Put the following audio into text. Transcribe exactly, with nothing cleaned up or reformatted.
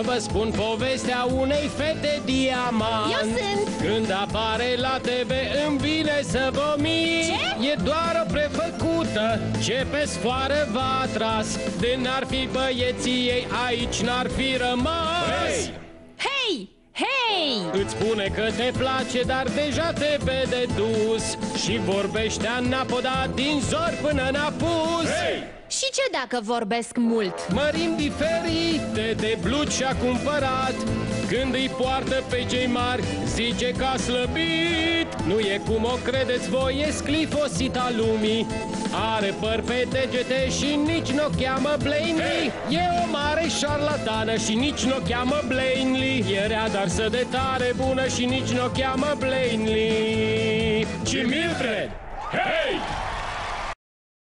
vă spun povestea unei fete diamant. Eu sunt. Când apare la T V îmi vine să vomit. Ce? E doar o prefăcută ce pe sfoară v-a tras. De n-ar fi băieții ei aici n-ar fi rămas. Hey! Hei! Hei! Îți spune că te place, dar deja te vede dus și vorbește anapoda din zor până în apus. Hey! Și ce dacă vorbesc mult? Mărimi diferite de blugi și-a cumpărat. Când îi poartă pe cei mari, zice că a slăbit. Nu e cum o credeți voi, e sclifosita lumii. Are păr pe degete și nici n-o cheamă Blaney. Hey! E o mare șarlatană și nici n-o cheamă Blaney. E rea, dar să de tare bună și nici n-o cheamă Blaney, ci Mildred. Hei!